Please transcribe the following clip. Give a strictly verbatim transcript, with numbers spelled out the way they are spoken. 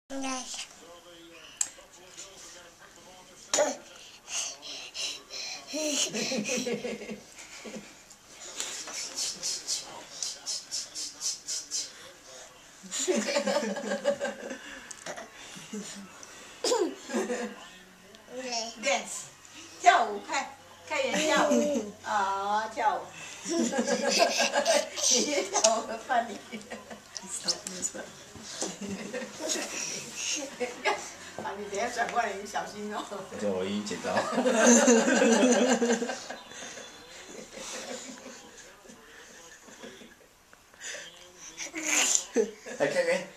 Dance， 跳舞，开开眼跳舞啊，跳舞。你越跳我翻你。啊，你等下转过来，你小心哦。 这我已经剪到。来，开开。